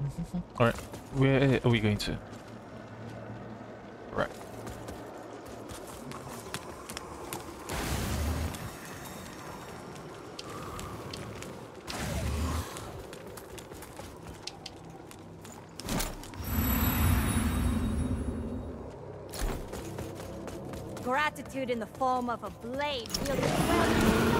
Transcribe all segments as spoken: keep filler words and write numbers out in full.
All right, where are we going to? Right. Gratitude in the form of a blade wielded well.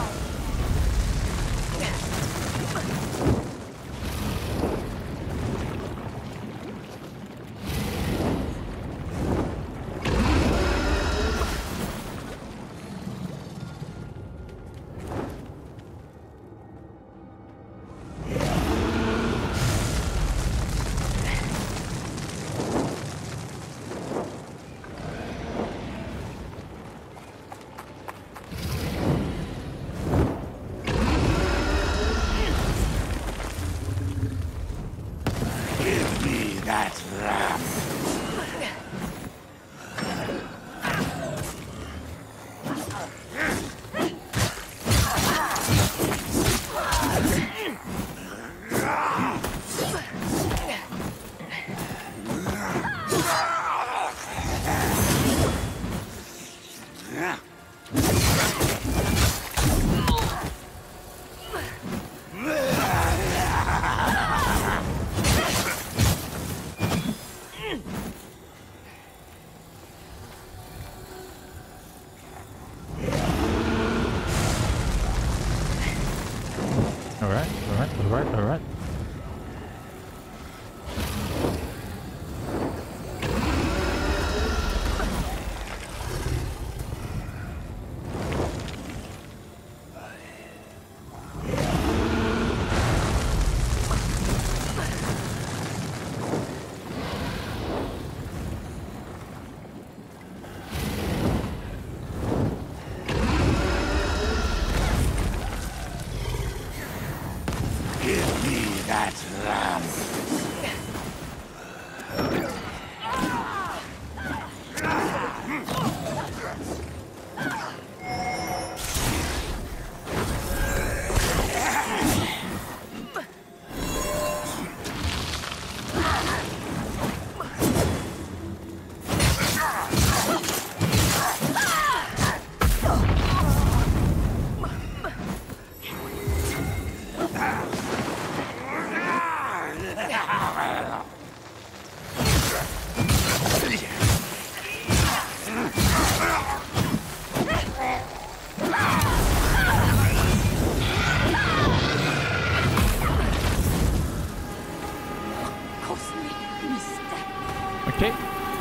Okay.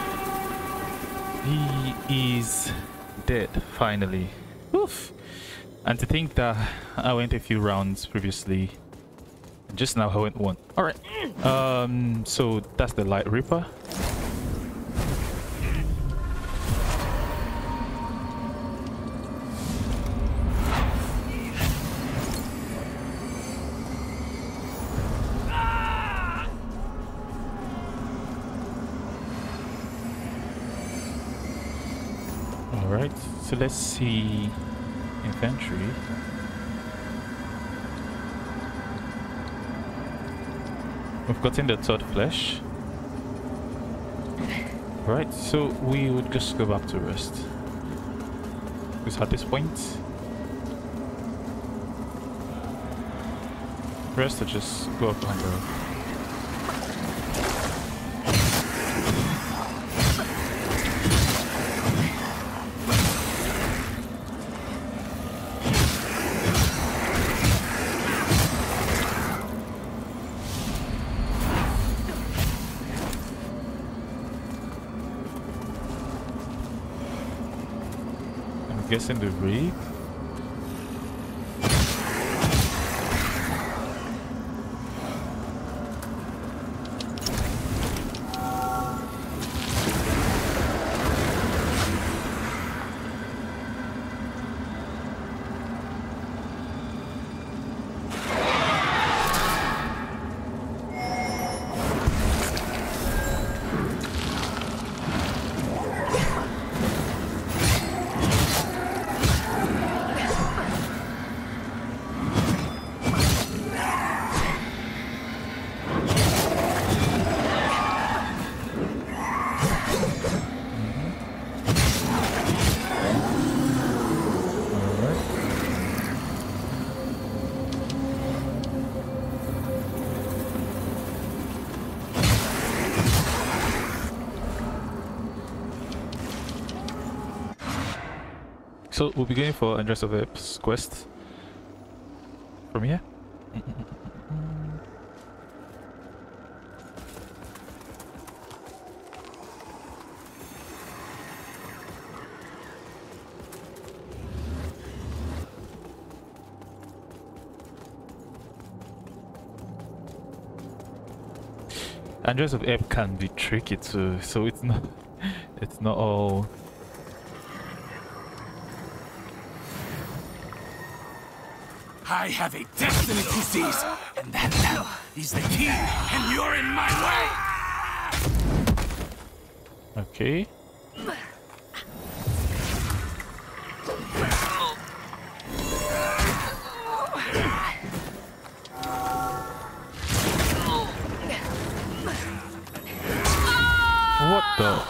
He is dead, finally. Oof. And to think that I went a few rounds previously. Just now I went one. Alright. Um, so that's the Lightreaper. Alright, so let's see inventory. We've gotten the third flesh. Right, so we would just go back to rest. Because at this point, rest to just go up and go. Guessing the raid. So we'll be going for Address of Ep's quest from here. Address of Ep can be tricky too, so it's not it's not all. I have a destiny to seize, and that now is the key, and you're in my way! Okay. What the?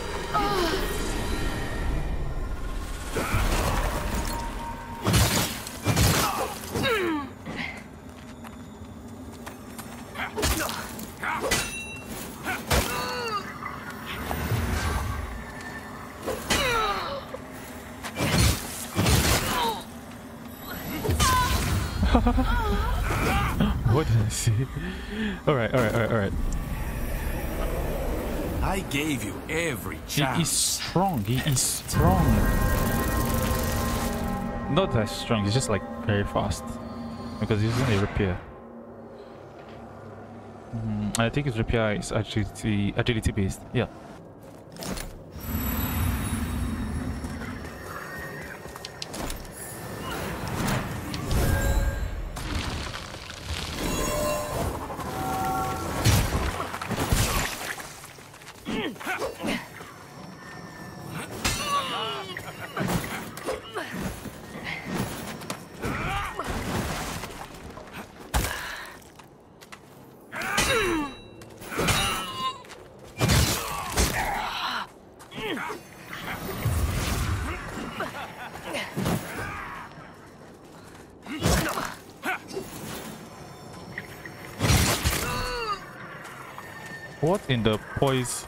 What did I see? Alright, alright, alright, alright. I gave you every chance. He is strong, he is strong. Not that strong, he's just like very fast. Because he's using a rapier. Mm, I think his rapier is agility, agility based, yeah. What in the poise?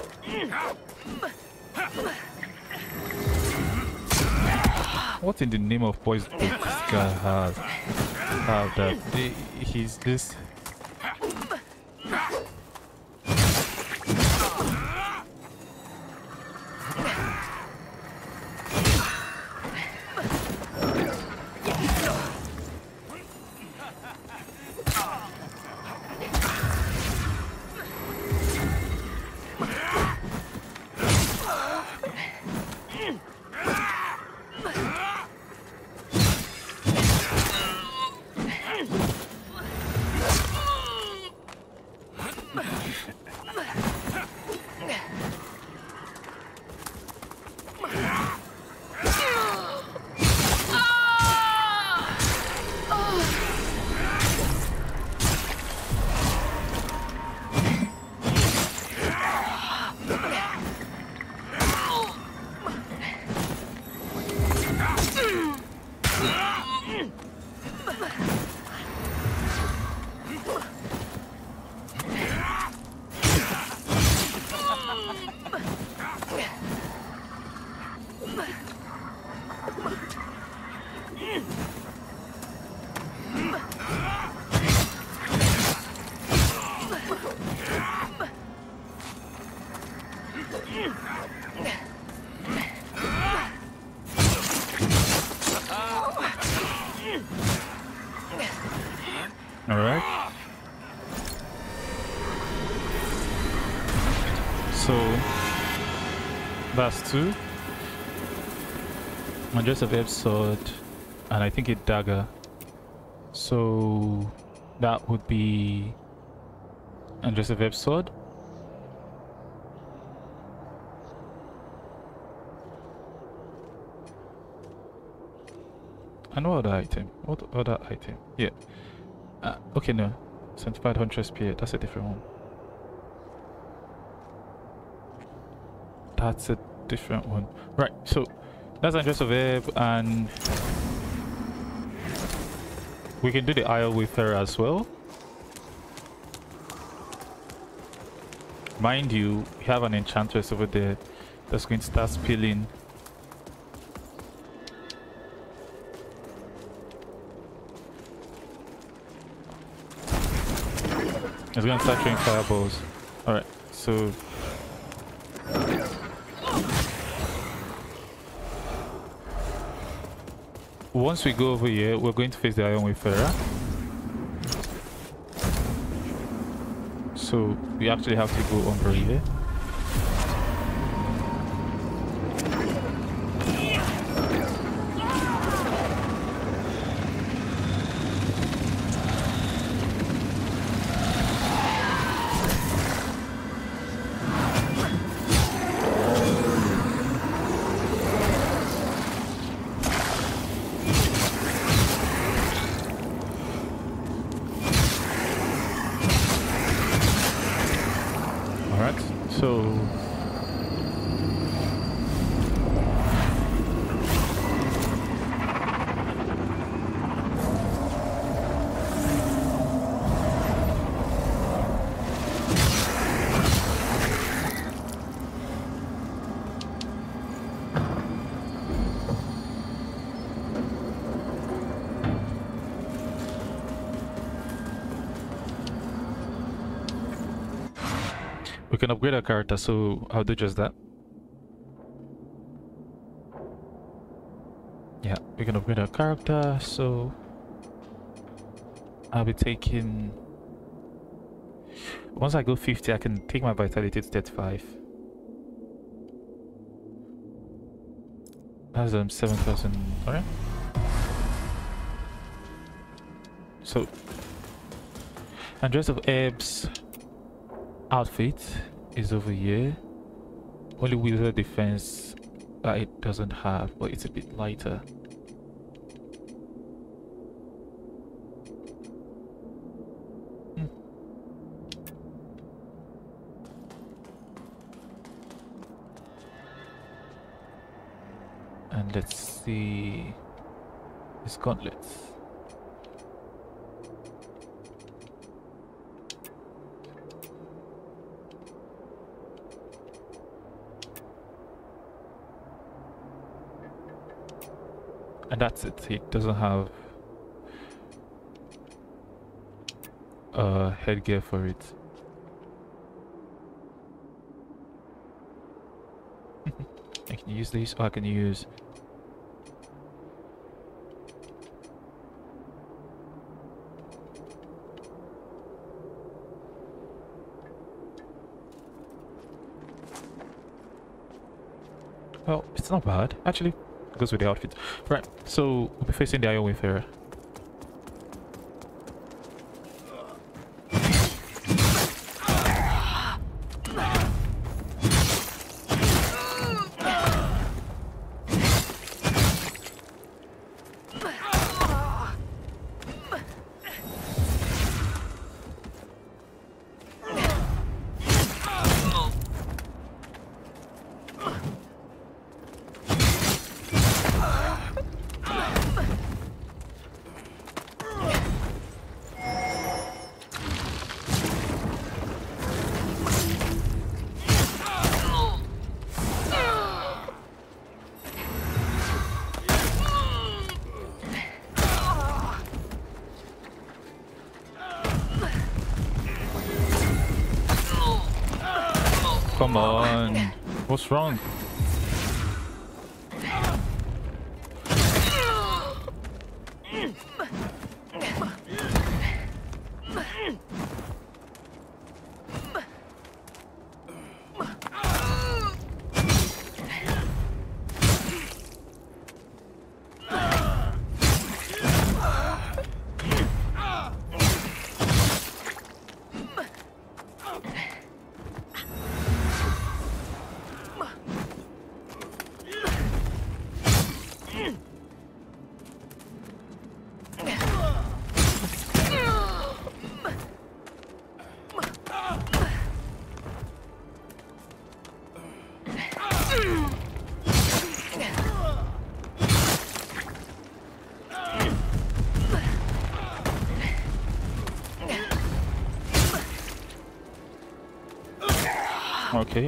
What in the name of poise does this guy has? Have that he's this. All right. So that's two. And just a web sword, and I think a dagger. So that would be and just a web sword. And what other item? What other item? Yeah. Uh, okay, no. seventy-five hundred spear. That's a different one. That's a different one. Right, so that's Address of Ebb, and we can do the Isle with her as well. Mind you, we have an enchantress over there that's going to start spilling It's gonna start throwing fireballs. Alright, so once we go over here, we're going to face the Iron Wayfarer. So we actually have to go over here. So we can upgrade our character, so I'll do just that. Yeah, we can upgrade our character, so I'll be taking... Once I go fifty, I can take my vitality to thirty-five. That's um, seven thousand, alright? So, Andress of Ebbs outfit is over here. Only wheeler defense that it doesn't have, but it's a bit lighter. Hmm. And let's see his gauntlets. And that's it. It doesn't have uh, headgear for it. I can use these, or I can use... Well, it's not bad. Actually, it goes with the outfit. Right, so we'll be facing the Iron Wayfarer. Come on, what's wrong? Okay.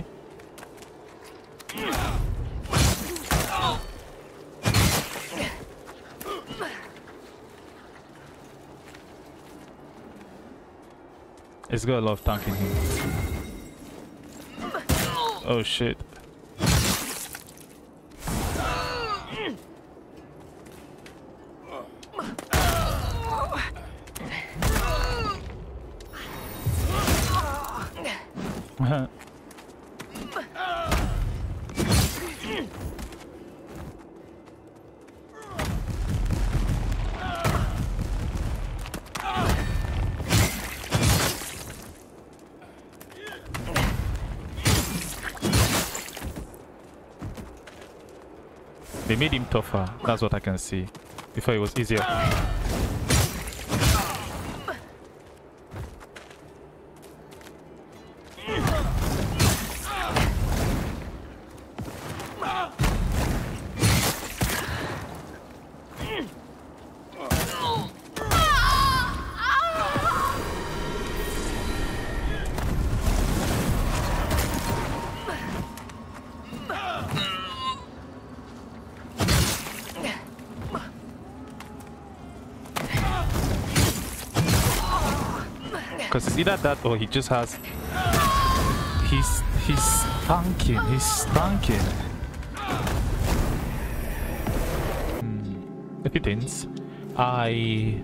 It's got a lot of tank in him. Oh shit. They made him tougher, that's what I can see. Before it was easier. Because it's either that or he just has he's he's tanking he's tanking hmm. A few things. I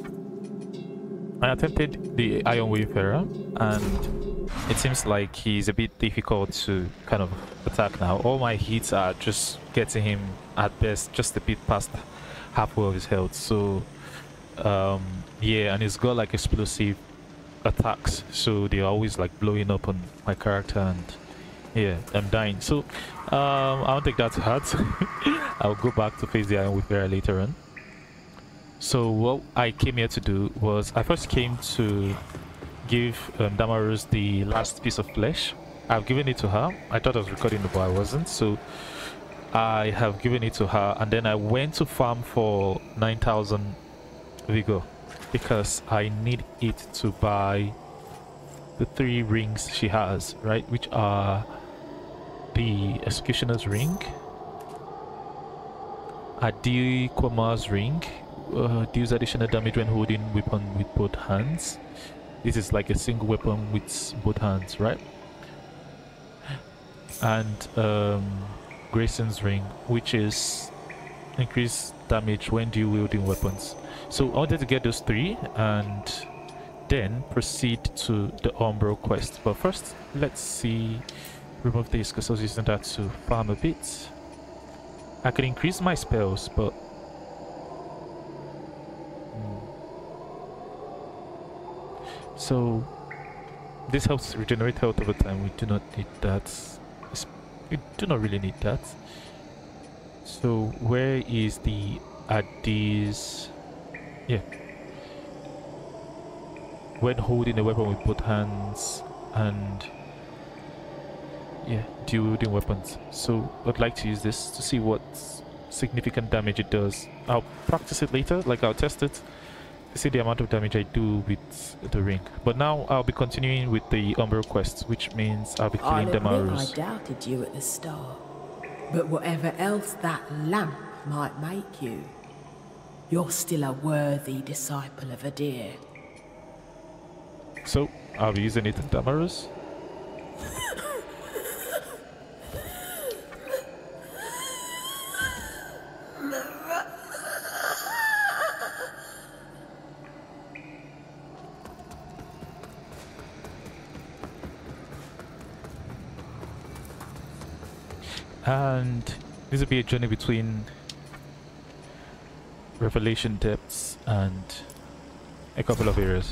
I attempted the Iron Wayfarer and it seems like he's a bit difficult to kind of attack now. All my hits are just getting him at best just a bit past halfway of his health. So um yeah, and he's got like explosive attacks, so they're always like blowing up on my character, and yeah, I'm dying. So um I don't take that to heart. I'll go back to face the Iron Wayfarer later on. So what I came here to do was I first came to give um, Damaris the last piece of flesh. I've given it to her. I thought I was recording, but I wasn't, so I have given it to her, and then I went to farm for nine thousand vigor because I need it to buy the three rings she has, right, which are the Executioner's Ring, Adyr ring, uh, deals additional damage when holding weapon with both hands. This is like a single weapon with both hands, right? And um, Grayson's Ring, which is increased damage when dual wielding weapons. So I wanted to get those three and then proceed to the Umbral quest. But first, let's see, remove this because I was using that to farm a bit. I could increase my spells, but hmm. So this helps regenerate health over time. We do not need that. We do not really need that. So where is the Adyr's? Yeah. When holding a weapon with both hands and yeah, dual wielding weapons. So I'd like to use this to see what significant damage it does. I'll practice it later, like I'll test it to see the amount of damage I do with the ring. But now I'll be continuing with the Umbral quest, which means I'll be killing Damaris. I doubted you at the start, but whatever else that lamp might make you, you're still a worthy disciple of Adyr. So I'll be using it in Damaris. And this will be a journey between Revelation depths and a couple of areas.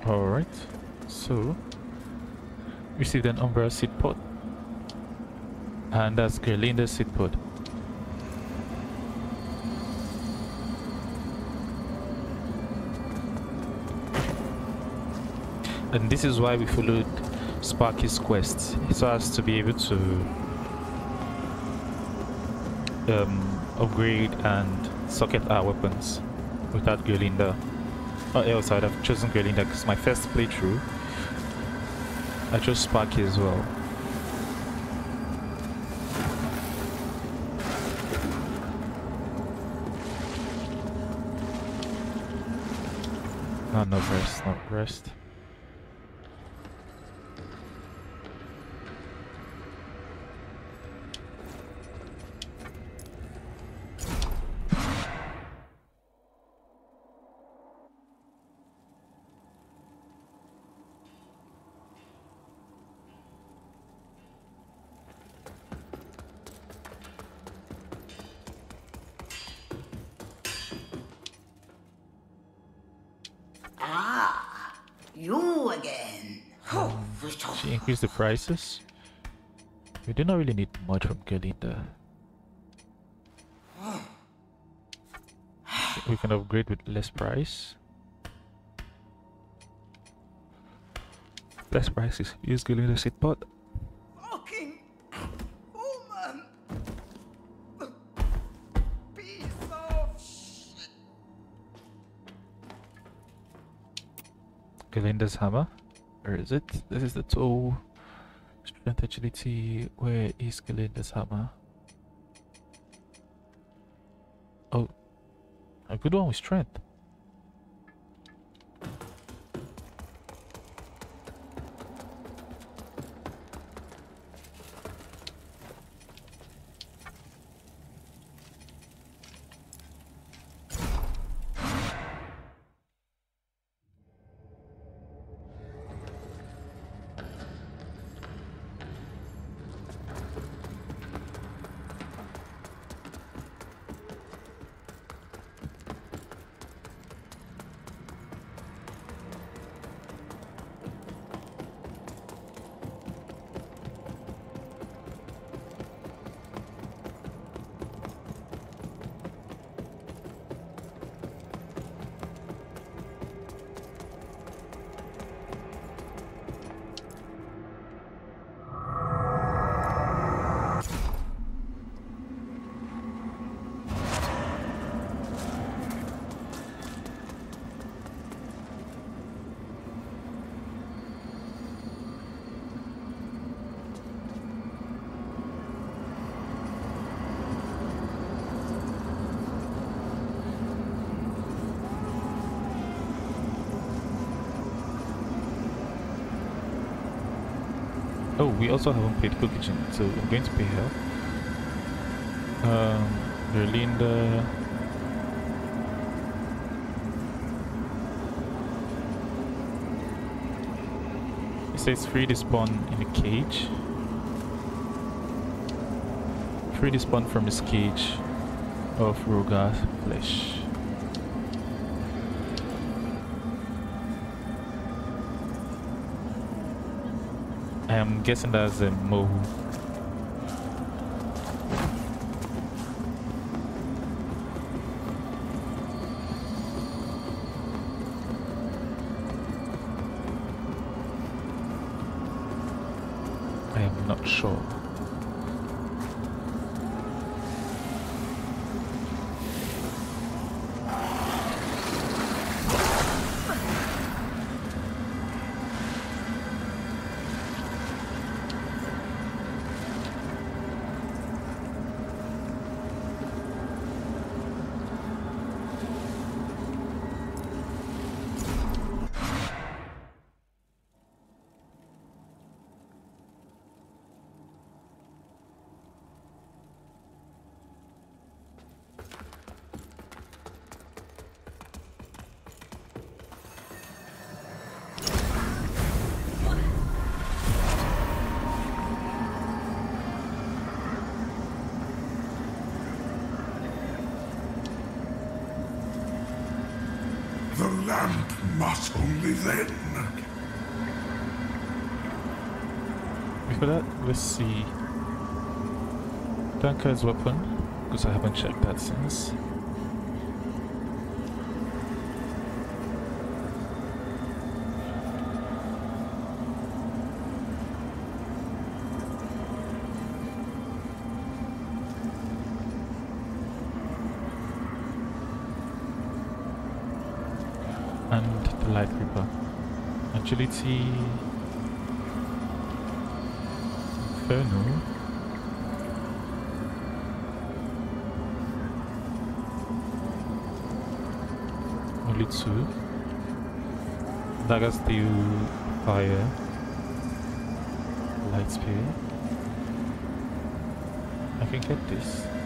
Alright, so received an Umbra seed pod, and that's Gerlinda's seed pod. And this is why we followed Sparky's quest, so as to be able to um, upgrade and socket our weapons without Gerlinda. Or else I'd have chosen Gerlinda, because my first playthrough I chose Sparky as well. No, no rest, not rest. You again. She increased the prices. We do not really need much from Gerlinda. We can upgrade with less price. Less prices. Use Gerlinda's seed pod. Fucking woman. Piece of shit. Gerlinda's hammer. Where is it? This is the tool. Strength, agility. Where is Gerlinda's hammer? Oh, a good one with strength. Oh, we also haven't paid Cook Kitchen, so I'm going to pay her. Um, Gerlinda. It says free despawn in a cage. Free despawn from his cage of Rogar flesh. I am guessing that's a Mohu. I am not sure. lamp must only then. Before that, let's see. Dunker's weapon, because I haven't checked that since. And the Lightreaper. Agility. Inferno. Only two. Daggers deal fire. Light spear. I can get this.